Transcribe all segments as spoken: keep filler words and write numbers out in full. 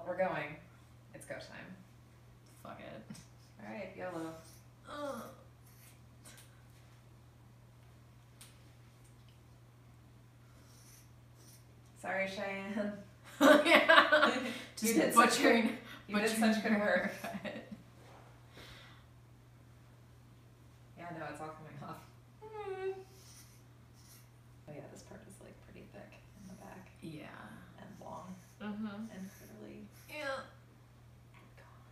Well, we're going. It's go time. Fuck it. Alright, YOLO. Uh. Sorry, Cheyenne. Yeah. Just You did butchering. such good, you did butchering such good your work. haircut. Yeah, no, it's all coming off. Mm. Oh yeah, this part is like pretty thick in the back Yeah. and long Mm-hmm. and curly Yeah. and gone.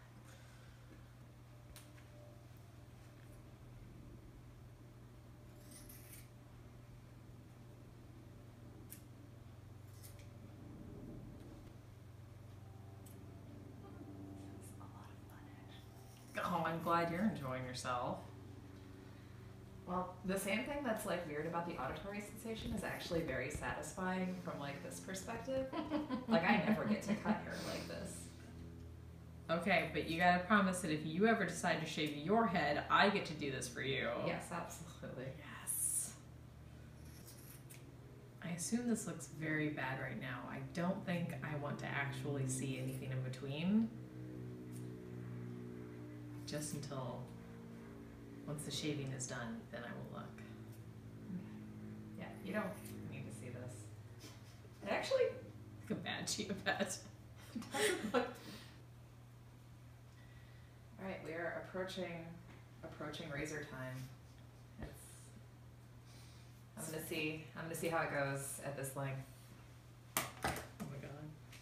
This is a lot of fun, actually. Oh, I'm glad you're enjoying yourself. Well, the same thing that's like weird about the auditory sensation is actually very satisfying from like this perspective. Like I never get to cut hair like this. Okay, but you gotta promise that if you ever decide to shave your head, I get to do this for you. Yes, absolutely. Yes. I assume this looks very bad right now. I don't think I want to actually see anything in between. Just until once the shaving is done, then I will look. Yeah, you don't need to see this. It actually Like a bad Geopet. doesn't look. All right, we are approaching approaching razor time. It's. I'm gonna see. I'm gonna see how it goes at this length. Oh my god.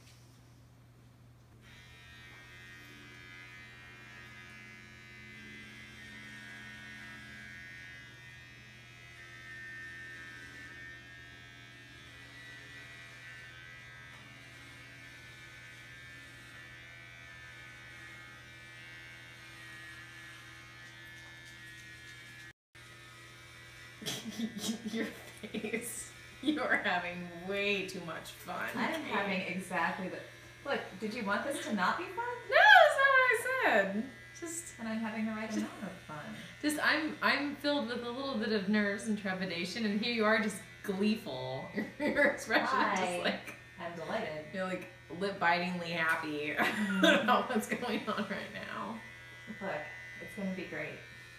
Your face. You are having way too much fun. I'm Kate. having exactly the. Look, did you want this to not be fun? No, that's not what I said. Just, And I'm having the right amount of fun. just I'm, I'm filled with a little bit of nerves and trepidation, and here you are, just gleeful. Your, your expression is Why? just like I'm delighted. you're like lip bitingly happy. I don't know what's going on right now. Look, it's gonna be great.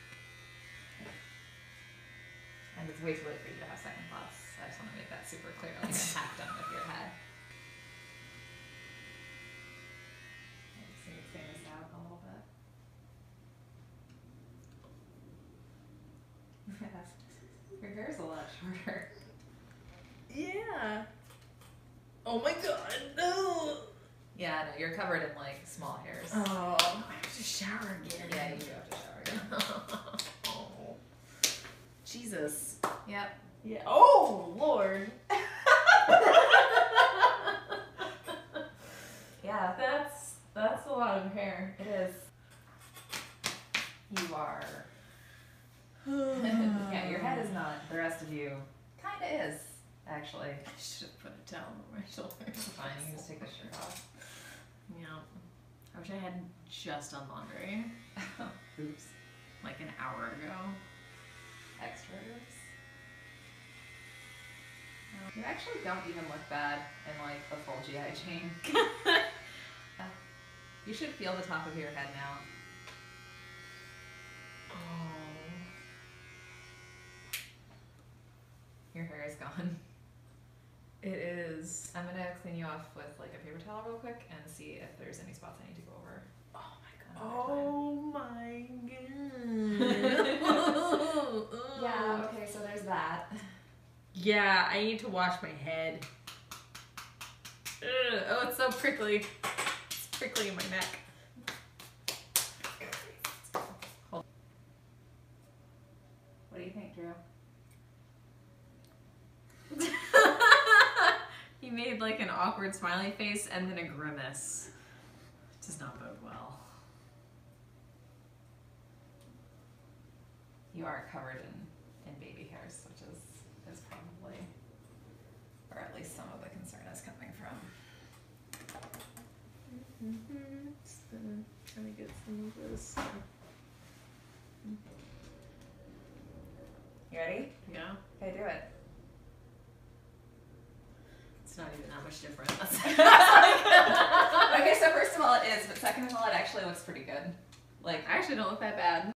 And it's way too late for you to have second thoughts. I just want to make that super clear. Like I'm half done with your head. Let's see, fan this out a little bit. Yes. Your hair's a lot shorter. Yeah. Oh my god, no. Yeah, no, you're covered in like small hairs. Oh, I have to shower again. Yeah, you do have to shower again. Oh. Jesus. Yep. Yeah. Oh, Lord. Yeah, That's that's a lot of hair. it is. You are. Yeah, your head is not. The rest of you kind of is, actually. I should have put a towel over my shoulders. It's fine. You can just take the shirt off. Yeah. I wish I had just done laundry Oops. like an hour ago. Extra oops. You actually don't even look bad in like the full G I chain. You should feel the top of your head now. Oh. Your hair is gone. It is. I'm gonna clean you off with like a paper towel real quick and see if there's any spots I need to go over. Oh my god. Oh my god. Yeah, okay, so there's that. Yeah, I need to wash my head. Ugh. Oh, it's so prickly. It's prickly in my neck. Hold. What do you think, Drew? He made like an awkward smiley face and then a grimace. Does not bode well. You are covered in, in baby hairs, which is, is probably, or at least some of the concern is coming from. Mm-hmm. Just gonna try to get some of this. You ready? Yeah. Okay, do it. It's not even that much different. That's Okay, so first all, it is, but second of all, it actually looks pretty good. Like, I actually don't look that bad.